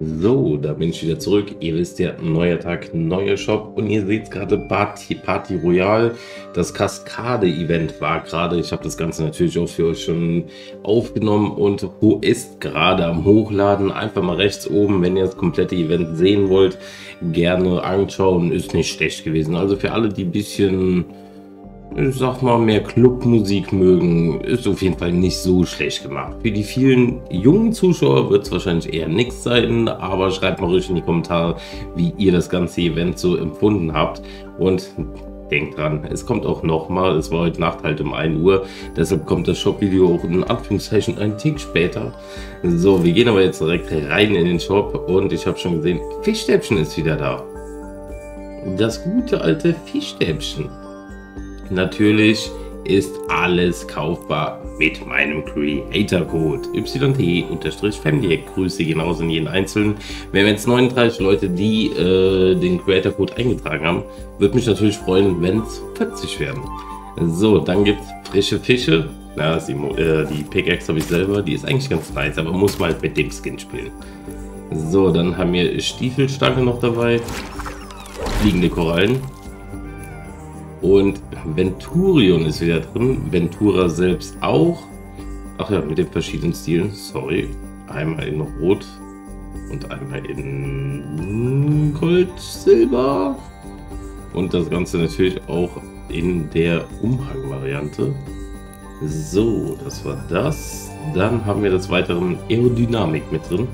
So, da bin ich wieder zurück. Ihr wisst ja, neuer Tag, neuer Shop. Und ihr seht gerade Party Royale. Das Kaskade-Event war gerade. Ich habe das Ganze natürlich auch für euch schon aufgenommen und ist gerade am Hochladen. Einfach mal rechts oben, wenn ihr das komplette Event sehen wollt, gerne anschauen. Ist nicht schlecht gewesen. Also für alle, die ein bisschen, ich sag mal, mehr Clubmusik mögen, ist auf jeden Fall nicht so schlecht gemacht. Für die vielen jungen Zuschauer wird es wahrscheinlich eher nichts sein, aber schreibt mal ruhig in die Kommentare, wie ihr das ganze Event so empfunden habt. Und denkt dran, es kommt auch nochmal, es war heute Nacht halt um 1 Uhr, deshalb kommt das Shop-Video auch in Anführungszeichen einen Tick später. So, wir gehen aber jetzt direkt rein in den Shop und ich habe schon gesehen, Fischstäbchen ist wieder da. Das gute alte Fischstäbchen. Natürlich ist alles kaufbar mit meinem Creator-Code YT_Family. Grüße gehen raus in jeden Einzelnen. Wir haben jetzt 39 Leute, die den Creator-Code eingetragen haben. Würde mich natürlich freuen, wenn es 40 werden. So, dann gibt es frische Fische. Ja, die Pickaxe habe ich selber. Die ist eigentlich ganz nice, aber muss mal mit dem Skin spielen. So, dann haben wir Stiefelstange noch dabei. Fliegende Korallen. Und Venturion ist wieder drin, Ventura selbst auch. Ach ja, mit den verschiedenen Stilen, sorry. Einmal in Rot und einmal in Gold, Silber. Und das Ganze natürlich auch in der Umhang-Variante. So, das war das. Dann haben wir des Weiteren Aerodynamik mit drin.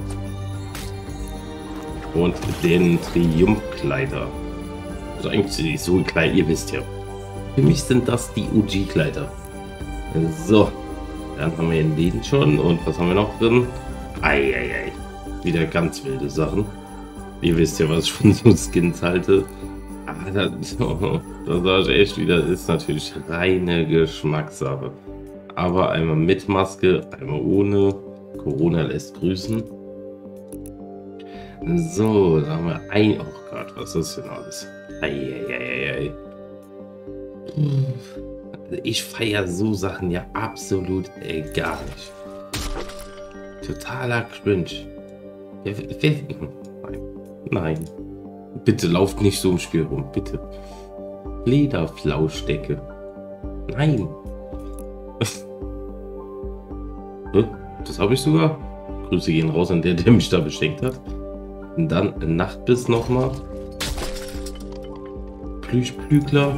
Und den Triumphkleider. Also eigentlich so klein, ihr wisst ja. Für mich sind das die UG-Kleider. So, dann haben wir den schon. Und was haben wir noch drin? Eieiei. Wieder ganz wilde Sachen. Ihr wisst ja, was ich von so Skins halte. Aber das sage ich echt wieder, ist natürlich reine Geschmackssache. Aber einmal mit Maske, einmal ohne. Corona lässt grüßen. So, da haben wir ein... Oh Gott, was ist das denn alles? Eieiei. Ich feiere so Sachen ja absolut gar nicht. Totaler Cringe. Nein. Bitte lauft nicht so im Spiel rum, bitte. Lederflauschdecke. Nein. Das habe ich sogar. Grüße gehen raus an der mich da beschenkt hat. Und dann Nachtbiss nochmal. Plüschplügler.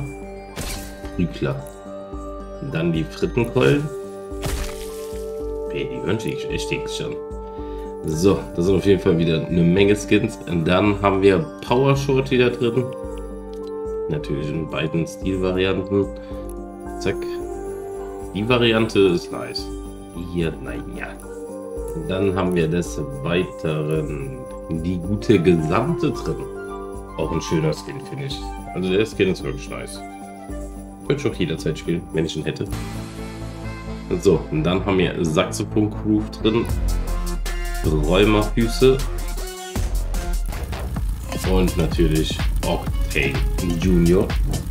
Dann die Frittenkeulen. Okay, die hören sich schon. So, das sind auf jeden Fall wieder eine Menge Skins. Und dann haben wir Power Short wieder drin. Natürlich in beiden Stilvarianten. Zack. Die Variante ist nice. Hier, naja. Dann haben wir des Weiteren die gute Gesamte drin. Auch ein schöner Skin, finde ich. Also der Skin ist wirklich nice. Könnte ich auch jederzeit spielen, wenn ich ihn hätte. So, und dann haben wir Saxophon-Groove drin. Räumerfüße. Und natürlich Octane Junior.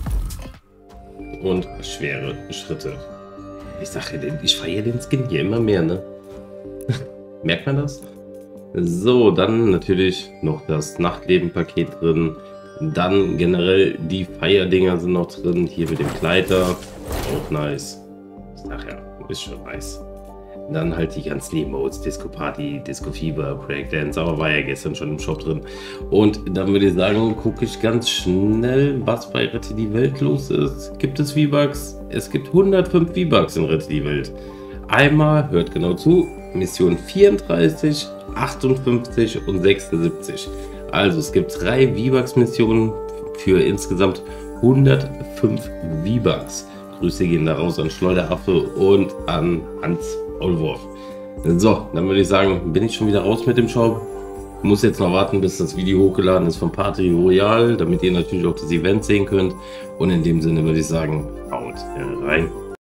Und schwere Schritte. Ich sage ja, ich feiere den Skin hier immer mehr, ne? Merkt man das? So, dann natürlich noch das Nachtleben-Paket drin. Dann generell die Feierdinger sind noch drin. Hier mit dem Kleider. Auch nice. Ach ja, ist schon nice. Dann halt die ganzen Emotes. Disco Party, Disco Fieber, Breakdance. Aber war ja gestern schon im Shop drin. Und dann würde ich sagen, gucke ich ganz schnell, was bei Rette die Welt los ist. Gibt es V-Bucks? Es gibt 105 V-Bucks in Rette die Welt. Einmal, hört genau zu, Mission 34, 58 und 76. Also es gibt 3 V-Bucks-Missionen für insgesamt 105 V-Bucks. Grüße gehen da raus an Schleuderaffe und an Hans Maulwurf. So, dann würde ich sagen, bin ich schon wieder raus mit dem Shop. Muss jetzt noch warten, bis das Video hochgeladen ist von Party Royale, damit ihr natürlich auch das Event sehen könnt. Und in dem Sinne würde ich sagen, haut rein.